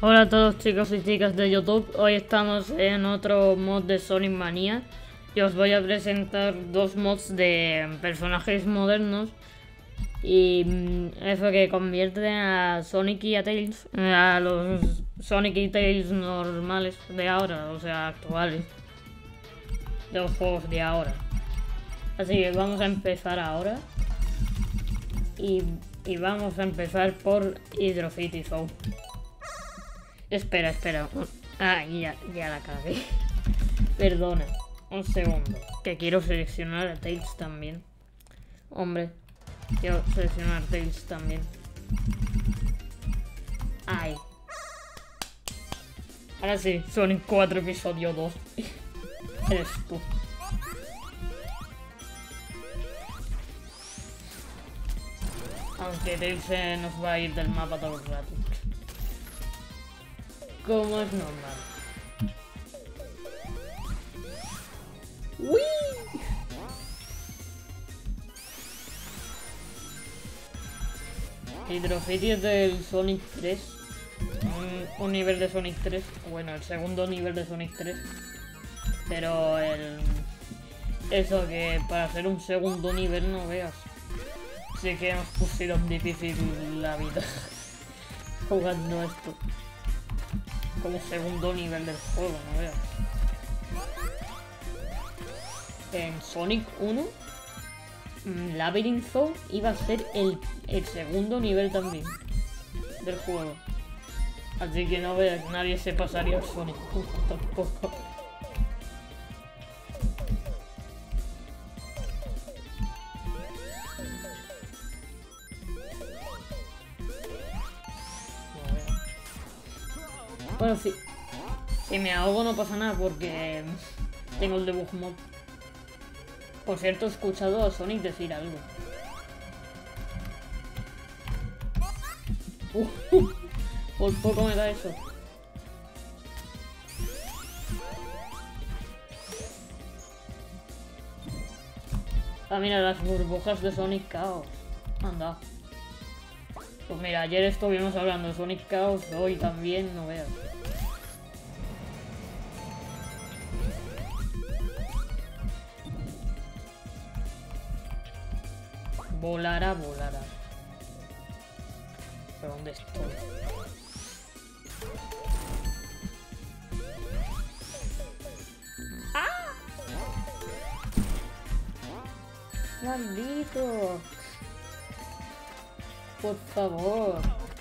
Hola a todos chicos y chicas de YouTube, hoy estamos en otro mod de Sonic Mania y os voy a presentar dos mods de personajes modernos y eso que convierte a Sonic y a Tails, a los Sonic y Tails normales de ahora, o sea actuales, de los juegos de ahora. Así que vamos a empezar ahora y vamos a empezar por Hydro City Zone. Espera. Ah, ya la cagué. Perdona. Un segundo. Que quiero seleccionar a Tails también. Hombre. Quiero seleccionar a Tails también. Ay. Ahora sí, Sonic 4 episodio 2. Eres tú. Aunque Tails nos va a ir del mapa todo el rato. Como es normal. ¡Uy! Hydro City es del Sonic 3. Un nivel de Sonic 3. Bueno, el segundo nivel de Sonic 3. Pero eso que para hacer un segundo nivel no veas. Sí que nos pusieron difícil la vida jugando esto. Como segundo nivel del juego, no veas. En Sonic 1, Labyrinth Zone iba a ser el segundo nivel también del juego. Así que no veas, nadie se pasaría al Sonic 1 tampoco. Bueno, si me ahogo no pasa nada porque tengo el debug mod. Por cierto, he escuchado a Sonic decir algo. Por poco me da eso. Ah, mira, las burbujas de Sonic Chaos. Anda. Pues mira, ayer estuvimos hablando de Sonic Chaos, hoy también, no veas. Volará. ¿Pero dónde estoy? ¡Ah! ¡Maldito! Por favor.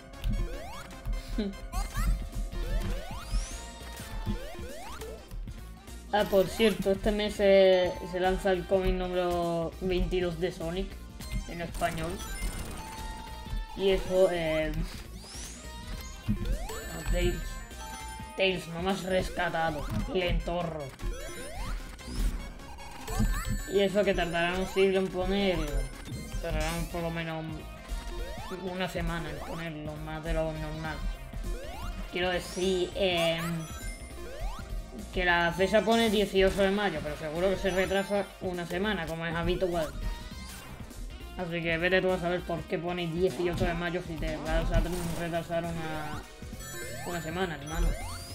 Ah, por cierto, este mes se lanza el cómic número 22 de Sonic en español. Y eso, Tails, no me has rescatado, lentorro. Y eso que tardarán un siglo en ponerlo. Tardarán por lo menos una semana en ponerlo, más de lo normal. Quiero decir, que la fecha pone 18 de mayo, pero seguro que se retrasa una semana, como es habitual. Así que vete tú a saber por qué pone 18 de mayo si te vas a retrasar una semana, hermano.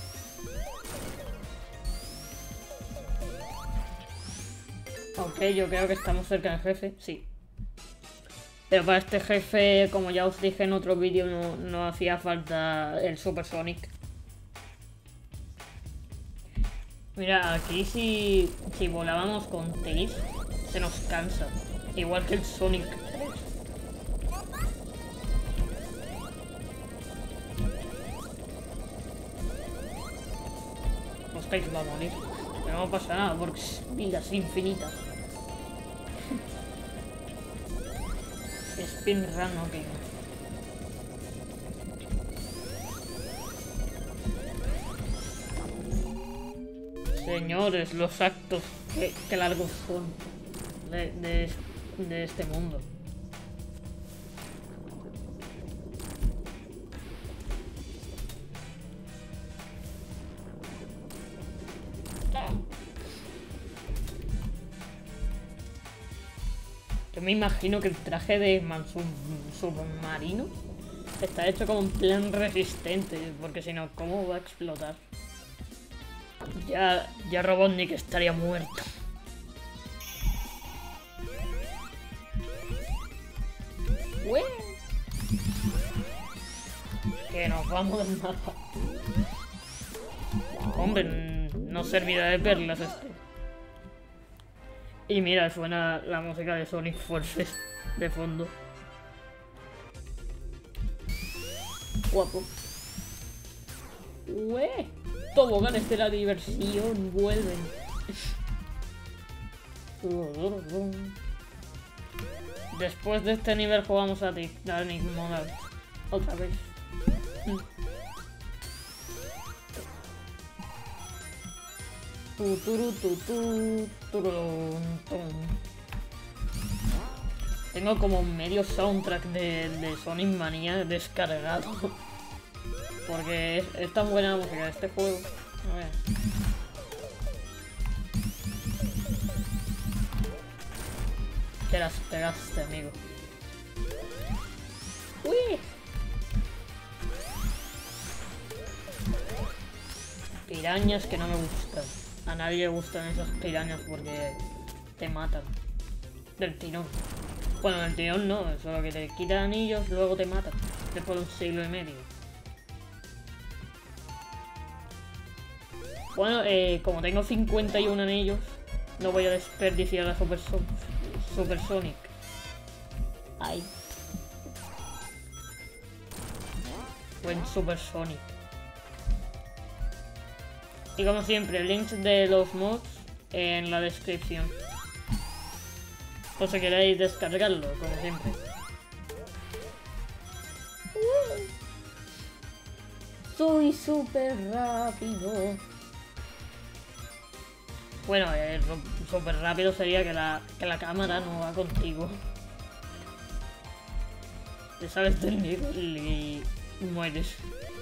Ok, yo creo que estamos cerca del jefe, sí. Pero para este jefe, como ya os dije en otro vídeo, no hacía falta el Super Sonic. Mira, aquí si volábamos con Tails, se nos cansa. Igual que el Sonic 3. Pues Tails va a morir. Pero no pasa nada porque es vidas infinitas. Speedrun, ok. Señores, los actos que largos son de este mundo. Yo me imagino que el traje de submarino está hecho como un plan resistente, porque si no, ¿cómo va a explotar? Ya Robotnik estaría muerto. ¡Ué! Que nos vamos del mapa. Hombre, no servirá de perlas este. Y mira, suena la música de Sonic Forces de fondo. Guapo. ¡Ué! Toboganes de la diversión vuelven. Después de este nivel jugamos a Titanic Modal. Otra vez. Tengo como medio soundtrack de Sonic Mania descargado. Porque es tan buena la música de este juego. A ver. Te las pegaste, amigo. ¡Uy! Pirañas que no me gustan. A nadie le gustan esas pirañas porque te matan. Del tirón. Bueno, del tirón no, solo que te quitan anillos, luego te matan. Después de un siglo y medio. Bueno, como tengo 51 anillos, no voy a desperdiciar la Super Sonic. Ay. Buen Super Sonic. Y como siempre, links de los mods en la descripción. Por si queréis descargarlo, como siempre. Soy súper rápido. Bueno, súper rápido sería que la cámara no va contigo. Te sales del nivel y mueres.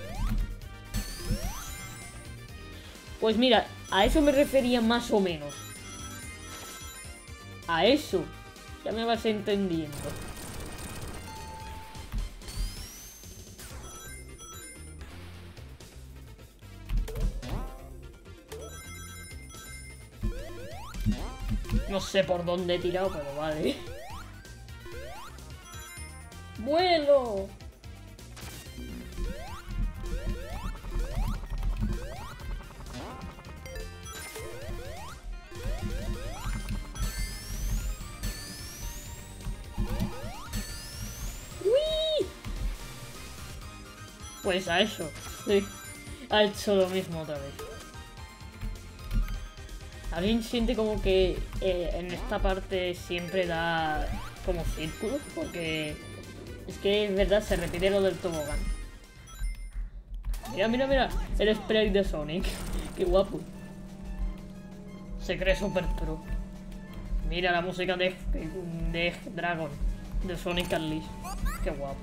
Pues mira, a eso me refería más o menos. A eso. Ya me vas entendiendo. No sé por dónde he tirado, pero vale. ¡Vuelo! Pues a eso, sí. Ha hecho lo mismo otra vez. Alguien siente como que en esta parte siempre da como círculos, porque es que es verdad, se repite lo del tobogán. Mira, mira, mira, el spray de Sonic. Qué guapo. Se cree super pro. Mira la música de Dragon, de Sonic Unleashed. Qué guapo.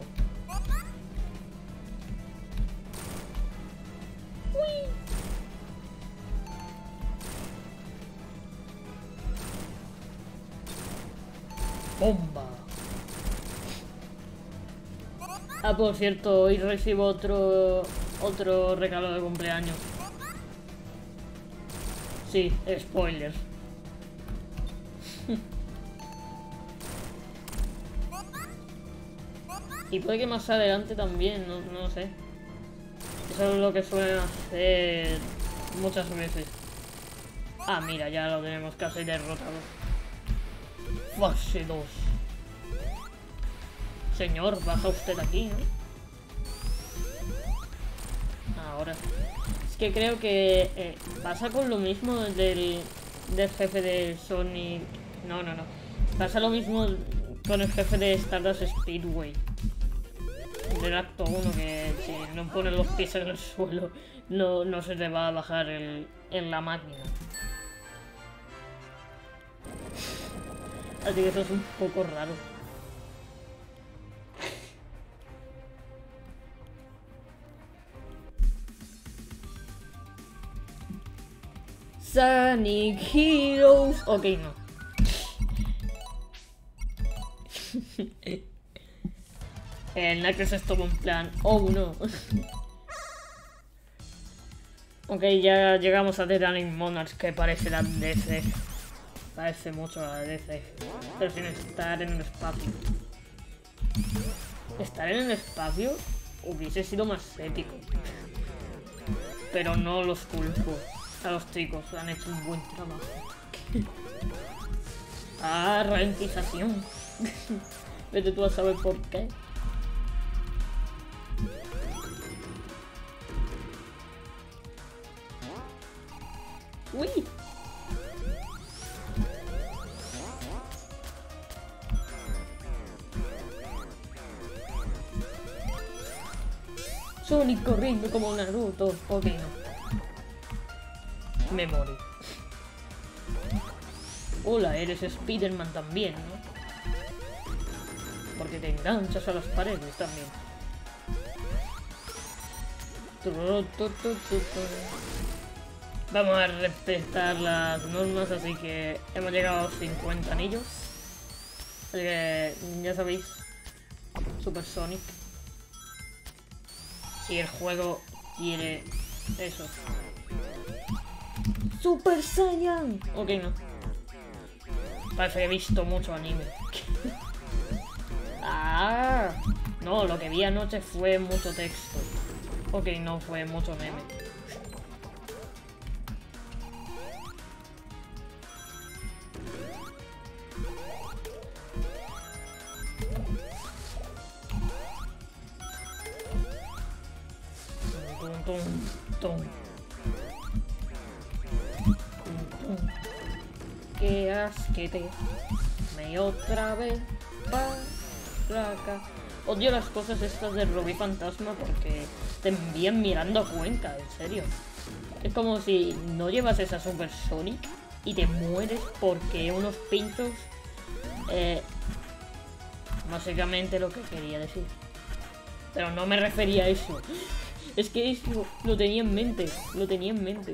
¡Bomba! Ah, por cierto, hoy recibo otro regalo de cumpleaños. Sí, spoilers. Y puede que más adelante también, no sé. Eso es lo que suelen hacer muchas veces. Ah, mira, ya lo tenemos casi derrotado. Fase 2. Señor, baja usted aquí, ¿no? Ahora. Es que creo que pasa con lo mismo del jefe de Sonic. No. Pasa lo mismo con el jefe de Stardust Speedway. Del acto 1, que si no pones los pies en el suelo, no se te va a bajar en la máquina. Así que eso es un poco raro. Sonic Heroes. Ok, no. El Knuckles estuvo en plan, oh no. Ok, ya llegamos a Titanic Monarchs, que parece la DC. Parece mucho a la DC. Pero sin estar en el espacio. Estar en el espacio hubiese sido más épico. Pero no los culpo. A los chicos han hecho un buen trabajo. Ah, ralentización. Vete tú a saber por qué. Uy. Sonic corriendo como Naruto. Ok, no. Me morí. Hola, eres Spider-Man también, ¿no? Porque te enganchas a las paredes también. Vamos a respetar las normas, así que hemos llegado a los 50 anillos. Así que ya sabéis, Super Sonic. Si el juego quiere eso. Super Saiyan. Ok, no. Parece que he visto mucho anime. Ah, no, lo que vi anoche fue mucho texto. Ok, no fue mucho meme. Qué asquete. Me otra vez para acá. Odio las cosas estas de Rubí Fantasma porque te envían mirando a Cuenca, en serio. Es como si no llevas esa Super Sonic y te mueres porque unos pinchos... básicamente lo que quería decir. Pero no me refería a eso. Es que eso lo tenía en mente. Lo tenía en mente.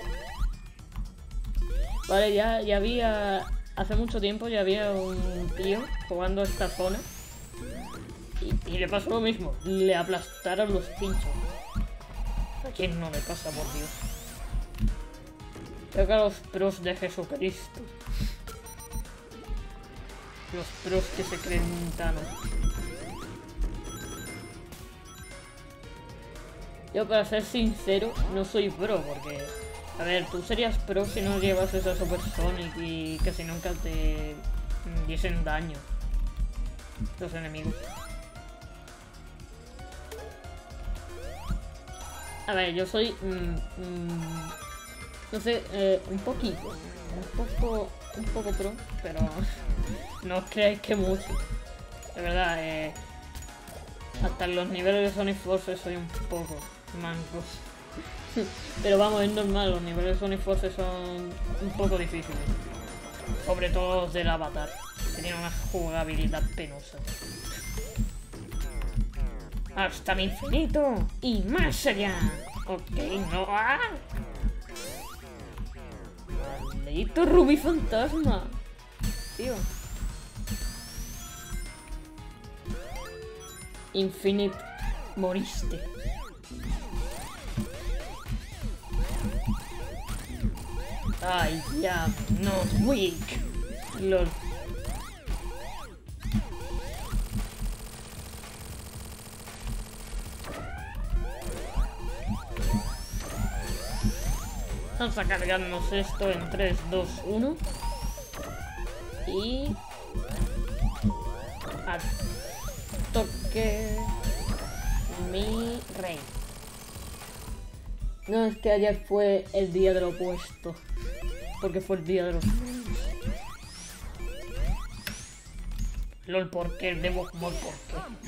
Vale, ya había... Hace mucho tiempo ya había un tío jugando a esta zona. Y le pasó lo mismo. Le aplastaron los pinchos. ¿A quién no le pasa, por Dios? Creo que a los pros de Jesucristo. Los pros que se creen Thanos. Yo, para ser sincero, no soy pro porque... A ver, tú serías pro si no llevas esa Super Sonic y casi nunca te diesen daño los enemigos. A ver, yo soy... no sé, un poquito. Un poco pro, pero no os creáis que mucho. De verdad, hasta en los niveles de Sonic Forces soy un poco manco. Pero vamos, es normal, los niveles de Sonic Forces son un poco difíciles. Sobre todo los del Avatar, que tienen una jugabilidad penosa. ¡Hasta el infinito! ¡Y más allá! Ok, no... ¡Ah! ¡Maldito Rubí Fantasma! Tío. Infinite, moriste. I am not weak. LOL. Vamos a cargarnos esto en 3, 2, 1. Y... a toque... mi rey. No, es que ayer fue el día del opuesto. Porque fue el día de los... LOL, ¿por qué? Debo morir, ¿por qué?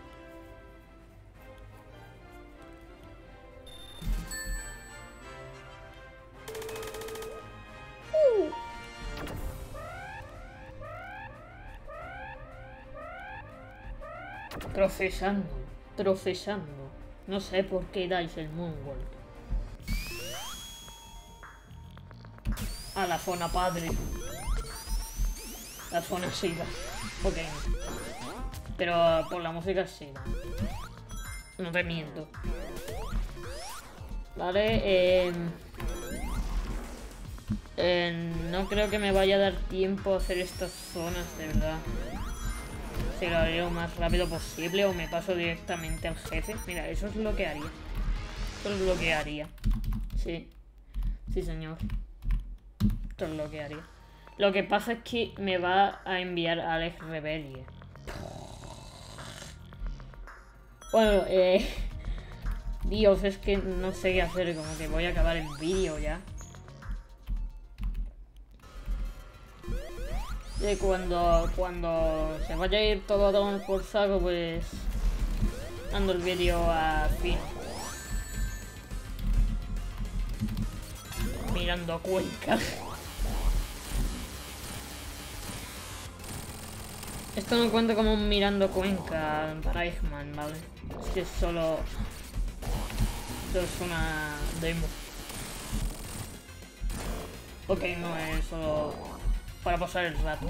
Procesando. No sé por qué dais el Moonwalk. A la zona padre. La zona Sida. Ok. Pero por la música sí, no te miento. Vale, no creo que me vaya a dar tiempo a hacer estas zonas, de verdad. Si lo haré lo más rápido posible o me paso directamente al jefe. Mira, eso es lo que haría. Eso es lo que haría. Sí. Sí, señor. Esto es lo que haría. Lo que pasa es que me va a enviar a Alex Rebellion. Bueno, Dios, es que no sé qué hacer. Como que voy a acabar el vídeo ya. Y cuando se vaya a ir todo a tomar por saco, pues dando el vídeo a fin. Mirando Cuenca. Esto no cuenta como un mirando Cuenca para Eggman, ¿vale? Es que solo... Esto es una demo. Ok, no es solo para pasar el rato.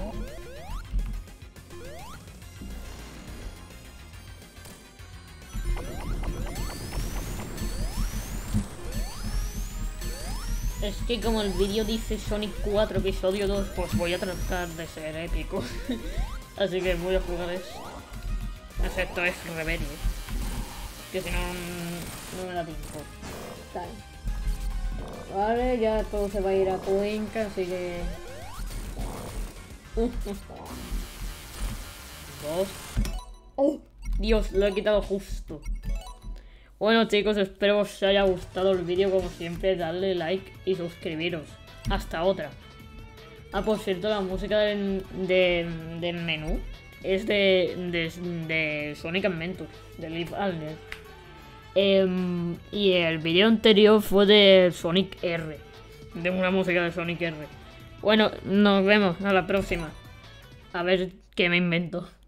Es que como el vídeo dice Sonic 4 episodio 2, pues voy a tratar de ser épico. Así que voy a jugar eso. Excepto es Rebellion. Que si no, no me da tiempo. Vale, ya todo se va a ir a Cuenca, así que... Dos. ¡Oh! Dios, lo he quitado justo. Bueno chicos, espero os haya gustado el vídeo. Como siempre, darle like y suscribiros. Hasta otra. Ah, por cierto, la música del menú es de Sonic Adventure, de Live Alner. Y el vídeo anterior fue de Sonic R, de una música de Sonic R. Bueno, nos vemos a la próxima. A ver qué me invento.